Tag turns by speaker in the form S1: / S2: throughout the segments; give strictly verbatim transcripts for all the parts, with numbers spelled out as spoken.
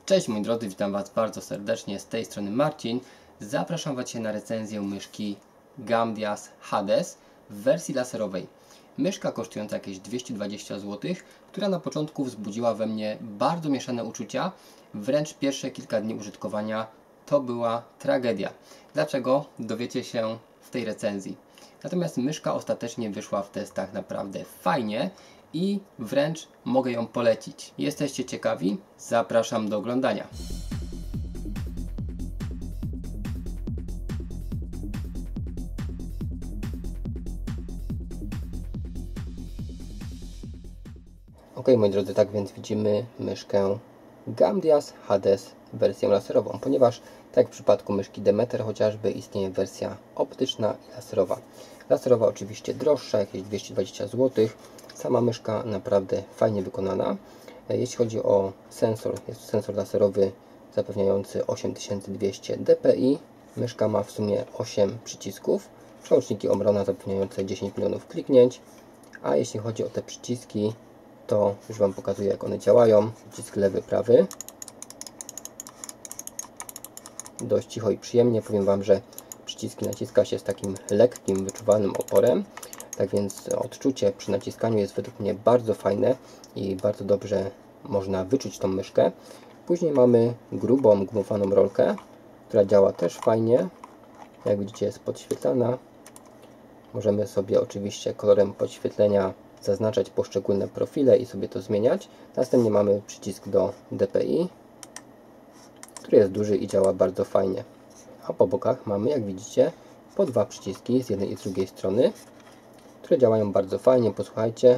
S1: Cześć moi drodzy, witam Was bardzo serdecznie, z tej strony Marcin. Zapraszam Was na recenzję myszki Gamdias Hades w wersji laserowej. Myszka kosztująca jakieś dwieście dwadzieścia złotych, która na początku wzbudziła we mnie bardzo mieszane uczucia. Wręcz pierwsze kilka dni użytkowania to była tragedia. Dlaczego? Dowiecie się w tej recenzji. Natomiast myszka ostatecznie wyszła w testach naprawdę fajnie i wręcz mogę ją polecić. Jesteście ciekawi? Zapraszam do oglądania. Ok, moi drodzy, tak więc widzimy myszkę Gamdias Hades wersję laserową, ponieważ tak jak w przypadku myszki Demeter chociażby istnieje wersja optyczna i laserowa. Laserowa oczywiście droższa, jakieś dwieście dwadzieścia złotych. Sama myszka naprawdę fajnie wykonana. Jeśli chodzi o sensor, jest to sensor laserowy zapewniający osiem tysięcy dwieście dpi. Myszka ma w sumie osiem przycisków. Przełączniki obrona zapewniające dziesięć milionów kliknięć. A jeśli chodzi o te przyciski, to już Wam pokazuję, jak one działają. Przycisk lewy, prawy. Dość cicho i przyjemnie. Powiem Wam, że przyciski naciska się z takim lekkim, wyczuwalnym oporem. Tak więc odczucie przy naciskaniu jest według mnie bardzo fajne i bardzo dobrze można wyczuć tą myszkę. Później mamy grubą, gumowaną rolkę, która działa też fajnie. Jak widzicie, jest podświetlana. Możemy sobie oczywiście kolorem podświetlenia zaznaczać poszczególne profile i sobie to zmieniać. Następnie mamy przycisk do dpi, który jest duży i działa bardzo fajnie. A po bokach mamy, jak widzicie, po dwa przyciski z jednej i z drugiej strony, które działają bardzo fajnie. Posłuchajcie.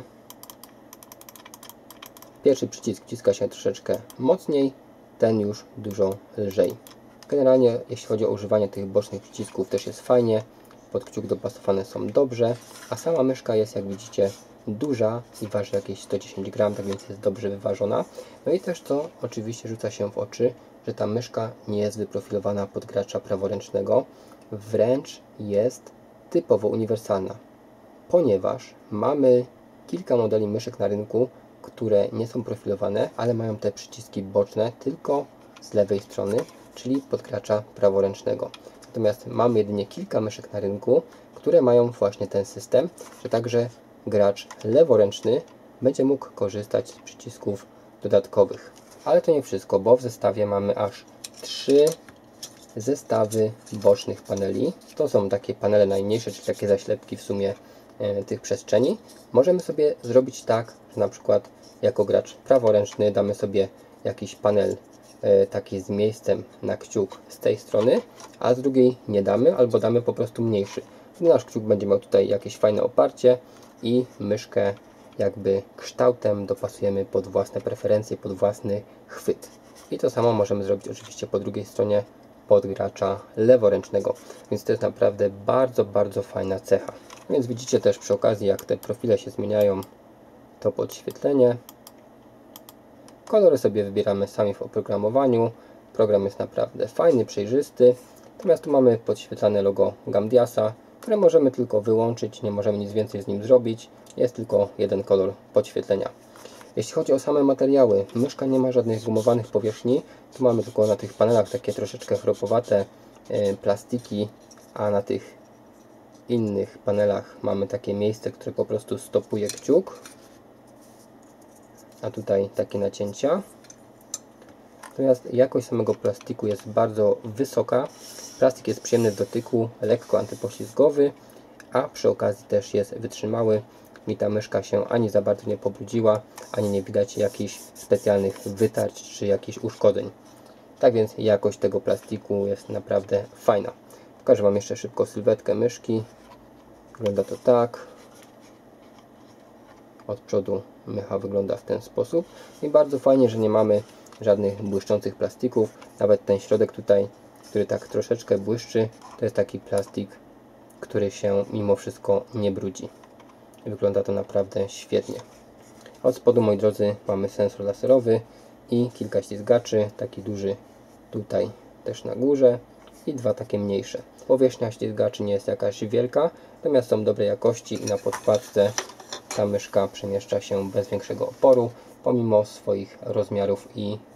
S1: Pierwszy przycisk wciska się troszeczkę mocniej, ten już dużo lżej. Generalnie jeśli chodzi o używanie tych bocznych przycisków, też jest fajnie. Pod kciuk dopasowane są dobrze, a sama myszka jest, jak widzicie, duża i waży jakieś sto dziesięć gramów, tak więc jest dobrze wyważona. No i też to oczywiście rzuca się w oczy, że ta myszka nie jest wyprofilowana pod gracza praworęcznego, wręcz jest typowo uniwersalna, ponieważ mamy kilka modeli myszek na rynku, które nie są profilowane, ale mają te przyciski boczne tylko z lewej strony, czyli pod gracza praworęcznego. Natomiast mamy jedynie kilka myszek na rynku, które mają właśnie ten system, że także gracz leworęczny będzie mógł korzystać z przycisków dodatkowych. Ale to nie wszystko, bo w zestawie mamy aż trzy zestawy bocznych paneli. To są takie panele najmniejsze, czyli takie zaślepki w sumie e, tych przestrzeni. Możemy sobie zrobić tak, że na przykład jako gracz praworęczny damy sobie jakiś panel e, taki z miejscem na kciuk z tej strony, a z drugiej nie damy, albo damy po prostu mniejszy. Nasz kciuk będzie miał tutaj jakieś fajne oparcie i myszkę jakby kształtem dopasujemy pod własne preferencje, pod własny chwyt. I to samo możemy zrobić oczywiście po drugiej stronie, pod gracza leworęcznego. Więc to jest naprawdę bardzo, bardzo fajna cecha. Więc widzicie też przy okazji, jak te profile się zmieniają, to podświetlenie. Kolory sobie wybieramy sami w oprogramowaniu. Program jest naprawdę fajny, przejrzysty. Natomiast tu mamy podświetlane logo Gamdiasa, które możemy tylko wyłączyć, nie możemy nic więcej z nim zrobić. Jest tylko jeden kolor podświetlenia. Jeśli chodzi o same materiały, myszka nie ma żadnych zgumowanych powierzchni. Tu mamy tylko na tych panelach takie troszeczkę chropowate e, plastiki, a na tych innych panelach mamy takie miejsce, które po prostu stopuje kciuk. A tutaj takie nacięcia. Natomiast jakość samego plastiku jest bardzo wysoka. Plastik jest przyjemny w dotyku, lekko antypoślizgowy, a przy okazji też jest wytrzymały. Mi ta myszka się ani za bardzo nie pobrudziła, ani nie widać jakichś specjalnych wytarć czy jakichś uszkodzeń. Tak więc jakość tego plastiku jest naprawdę fajna. Pokażę Wam jeszcze szybko sylwetkę myszki. Wygląda to tak. Od przodu mycha wygląda w ten sposób. I bardzo fajnie, że nie mamy żadnych błyszczących plastików. Nawet ten środek tutaj, który tak troszeczkę błyszczy, to jest taki plastik, który się mimo wszystko nie brudzi. Wygląda to naprawdę świetnie. Od spodu, moi drodzy, mamy sensor laserowy i kilka ślizgaczy. Taki duży tutaj też na górze i dwa takie mniejsze. Powierzchnia ślizgaczy nie jest jakaś wielka, natomiast są dobrej jakości i na podkładce ta myszka przemieszcza się bez większego oporu, pomimo swoich rozmiarów i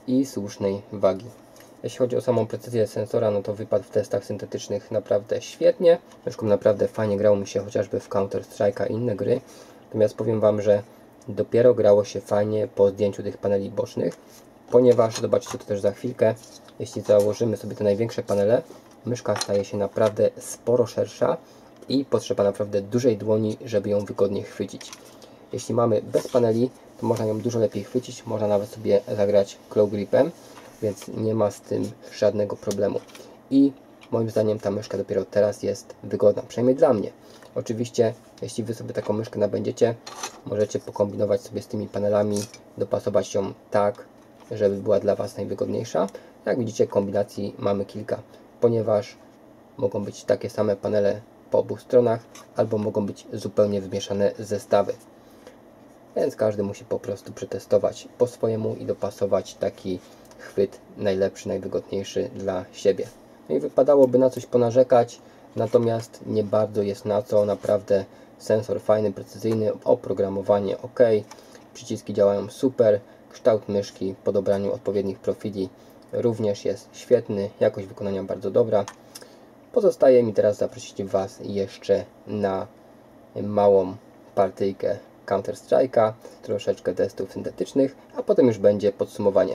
S1: i słusznej wagi. Jeśli chodzi o samą precyzję sensora, no to wypadł w testach syntetycznych naprawdę świetnie. Myszką naprawdę fajnie grało mi się chociażby w Counter Strike'a i inne gry. Natomiast powiem Wam, że dopiero grało się fajnie po zdjęciu tych paneli bocznych, ponieważ, zobaczycie to też za chwilkę, jeśli założymy sobie te największe panele, myszka staje się naprawdę sporo szersza i potrzeba naprawdę dużej dłoni, żeby ją wygodnie chwycić. Jeśli mamy bez paneli, to można ją dużo lepiej chwycić, można nawet sobie zagrać claw gripem, więc nie ma z tym żadnego problemu. I moim zdaniem ta myszka dopiero teraz jest wygodna, przynajmniej dla mnie. Oczywiście, jeśli Wy sobie taką myszkę nabędziecie, możecie pokombinować sobie z tymi panelami, dopasować ją tak, żeby była dla Was najwygodniejsza. Jak widzicie, kombinacji mamy kilka, ponieważ mogą być takie same panele po obu stronach, albo mogą być zupełnie wymieszane zestawy. Więc każdy musi po prostu przetestować po swojemu i dopasować taki chwyt najlepszy, najwygodniejszy dla siebie. No i wypadałoby na coś ponarzekać, natomiast nie bardzo jest na co. Naprawdę sensor fajny, precyzyjny, oprogramowanie ok, przyciski działają super, kształt myszki po dobraniu odpowiednich profili również jest świetny, jakość wykonania bardzo dobra. Pozostaje mi teraz zaprosić Was jeszcze na małą partyjkę Counter Strike'a, troszeczkę testów syntetycznych, a potem już będzie podsumowanie.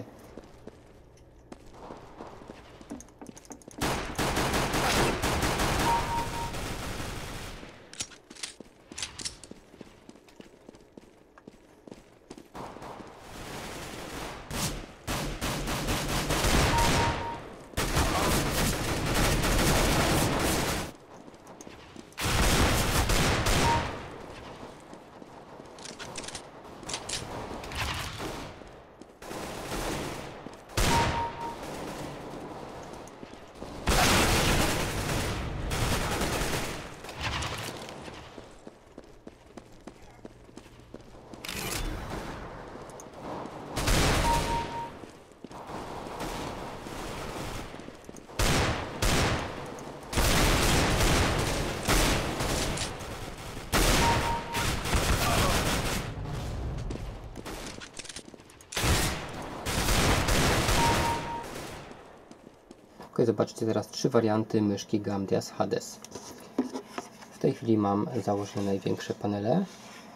S1: Ok, zobaczcie teraz trzy warianty myszki Gamdias Hades. W tej chwili mam założone największe panele.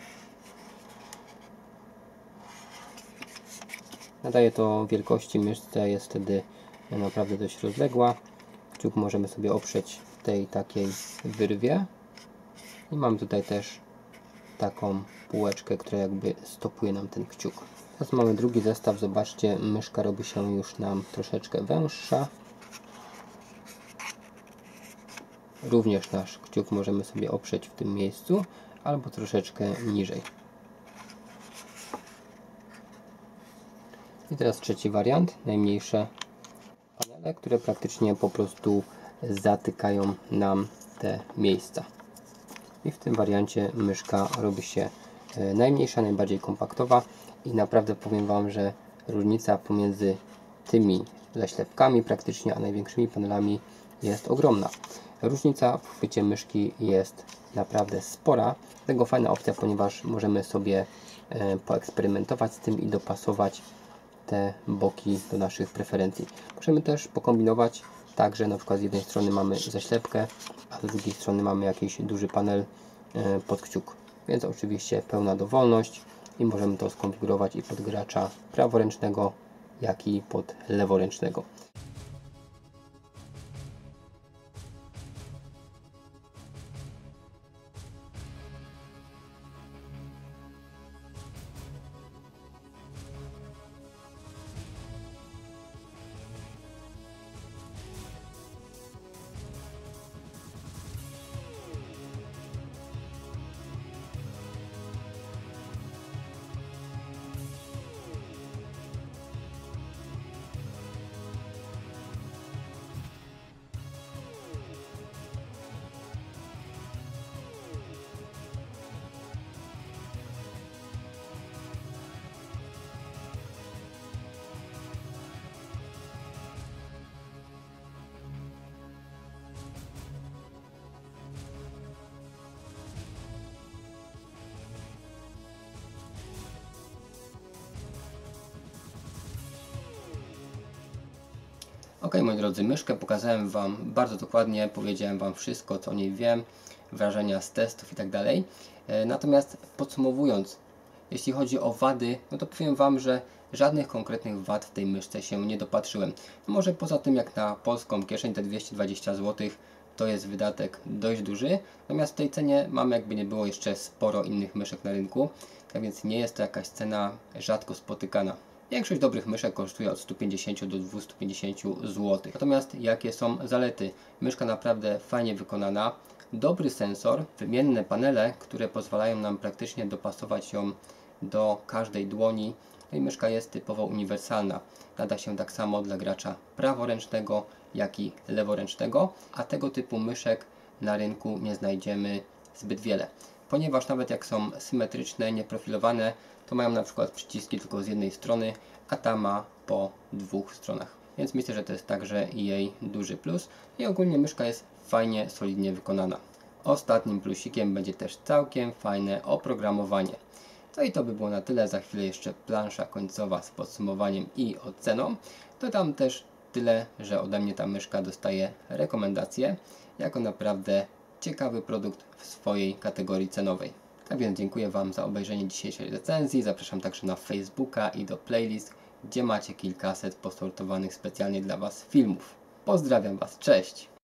S1: Nadaje to wielkości myszce, jest wtedy naprawdę dość rozległa. Kciuk możemy sobie oprzeć w tej takiej wyrwie. I mam tutaj też taką półeczkę, która jakby stopuje nam ten kciuk. Teraz mamy drugi zestaw, zobaczcie, myszka robi się już nam troszeczkę węższa. Również nasz kciuk możemy sobie oprzeć w tym miejscu, albo troszeczkę niżej. I teraz trzeci wariant, najmniejsze panele, które praktycznie po prostu zatykają nam te miejsca. I w tym wariancie myszka robi się najmniejsza, najbardziej kompaktowa i naprawdę powiem Wam, że różnica pomiędzy tymi zaślepkami praktycznie, a największymi panelami jest ogromna. Różnica w chwycie myszki jest naprawdę spora. Dlatego fajna opcja, ponieważ możemy sobie poeksperymentować z tym i dopasować te boki do naszych preferencji. Możemy też pokombinować tak, że na przykład z jednej strony mamy zaślepkę, a z drugiej strony mamy jakiś duży panel pod kciuk. Więc oczywiście pełna dowolność i możemy to skonfigurować i pod gracza praworęcznego, jak i pod leworęcznego. Ok, moi drodzy, myszkę pokazałem Wam bardzo dokładnie, powiedziałem Wam wszystko, co o niej wiem, wrażenia z testów i tak dalej. Natomiast podsumowując, jeśli chodzi o wady, no to powiem Wam, że żadnych konkretnych wad w tej myszce się nie dopatrzyłem. No może poza tym, jak na polską kieszeń te dwieście dwadzieścia złotych to jest wydatek dość duży, natomiast w tej cenie mamy, jakby nie było, jeszcze sporo innych myszek na rynku, tak więc nie jest to jakaś cena rzadko spotykana. Większość dobrych myszek kosztuje od stu pięćdziesięciu do dwustu pięćdziesięciu złotych. Natomiast jakie są zalety? Myszka naprawdę fajnie wykonana, dobry sensor, wymienne panele, które pozwalają nam praktycznie dopasować ją do każdej dłoni. No i myszka jest typowo uniwersalna. Nada się tak samo dla gracza praworęcznego, jak i leworęcznego, a tego typu myszek na rynku nie znajdziemy zbyt wiele. Ponieważ nawet jak są symetryczne, nieprofilowane, to mają na przykład przyciski tylko z jednej strony, a ta ma po dwóch stronach. Więc myślę, że to jest także jej duży plus. I ogólnie myszka jest fajnie, solidnie wykonana. Ostatnim plusikiem będzie też całkiem fajne oprogramowanie. No i to by było na tyle. Za chwilę jeszcze plansza końcowa z podsumowaniem i oceną. To tam też tyle, że ode mnie ta myszka dostaje rekomendacje jako naprawdę ciekawy produkt w swojej kategorii cenowej. Tak więc dziękuję Wam za obejrzenie dzisiejszej recenzji. Zapraszam także na Facebooka i do playlist, gdzie macie kilkaset posortowanych specjalnie dla Was filmów. Pozdrawiam Was, cześć!